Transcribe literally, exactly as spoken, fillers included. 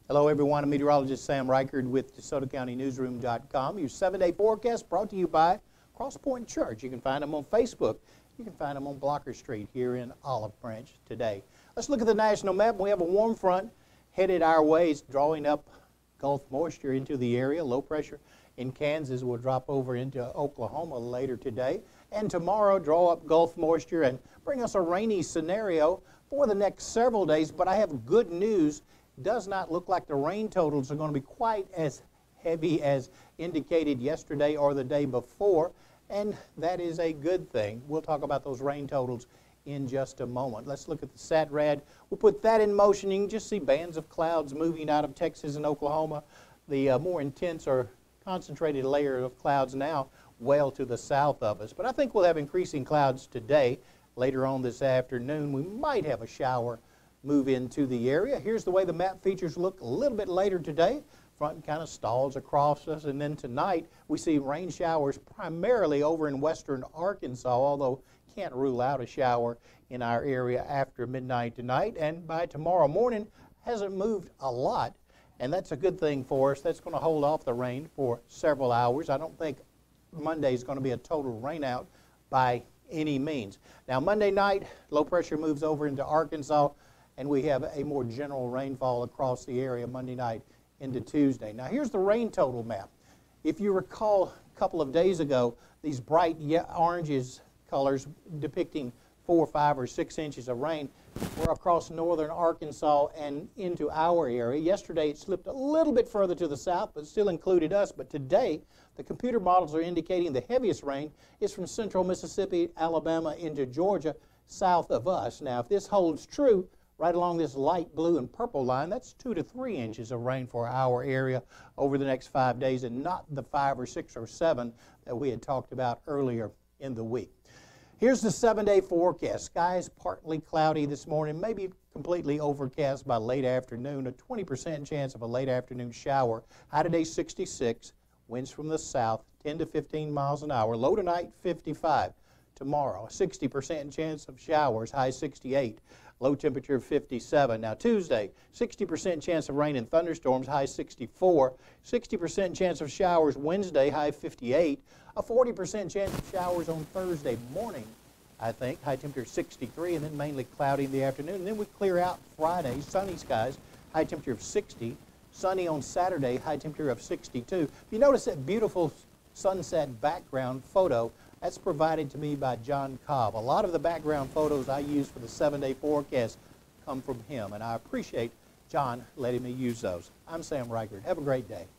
Hello everyone, I'm meteorologist Sam Reichard with DeSoto County Newsroom dot com. Your seven-day forecast brought to you by Cross Point Church. You can find them on Facebook. You can find them on Blocker Street here in Olive Branch today. Let's look at the national map. We have a warm front headed our way. It's drawing up Gulf moisture into the area. Low pressure in Kansas will drop over into Oklahoma later today. And tomorrow draw up Gulf moisture and bring us a rainy scenario for the next several days. But I have good news. Does not look like the rain totals are going to be quite as heavy as indicated yesterday or the day before, and that is a good thing. We'll talk about those rain totals in just a moment. Let's look at the SATRAD. We'll put that in motion. You can just see bands of clouds moving out of Texas and Oklahoma. The uh, more intense or concentrated layer of clouds now well to the south of us. But I think we'll have increasing clouds today. Later on this afternoon, we might have a shower move into the area. Here's the way the map features look a little bit later today. Front kind of stalls across us, and then tonight we see rain showers primarily over in western Arkansas, although can't rule out a shower in our area after midnight tonight. And by tomorrow morning, hasn't moved a lot, and that's a good thing for us. That's going to hold off the rain for several hours. I don't think Monday is going to be a total rain out by any means. Now Monday night, low pressure moves over into Arkansas, and we have a more general rainfall across the area Monday night into Tuesday. Now here's the rain total map. If you recall a couple of days ago, these bright oranges colors depicting four, five, or six inches of rain were across northern Arkansas and into our area. Yesterday it slipped a little bit further to the south, but still included us. But today the computer models are indicating the heaviest rain is from central Mississippi, Alabama into Georgia, south of us. Now if this holds true, right along this light blue and purple line, that's two to three inches of rain for our area over the next five days, and not the five or six or seven that we had talked about earlier in the week. Here's the seven-day forecast. Skies partly cloudy this morning, maybe completely overcast by late afternoon. A twenty percent chance of a late afternoon shower. High today sixty-six. Winds from the south ten to fifteen miles an hour. Low tonight fifty-five. Tomorrow a sixty percent chance of showers. High sixty-eight. Low temperature of fifty-seven. Now Tuesday, sixty percent chance of rain and thunderstorms, high sixty-four. sixty percent chance of showers Wednesday, high fifty-eight. A forty percent chance of showers on Thursday morning, I think, high temperature sixty-three, and then mainly cloudy in the afternoon. And then we clear out Friday, sunny skies, high temperature of sixty. Sunny on Saturday, high temperature of sixty-two. If you notice that beautiful sunset background photo, that's provided to me by John Cobb. A lot of the background photos I use for the seven-day forecast come from him, and I appreciate John letting me use those. I'm Sam Reichard. Have a great day.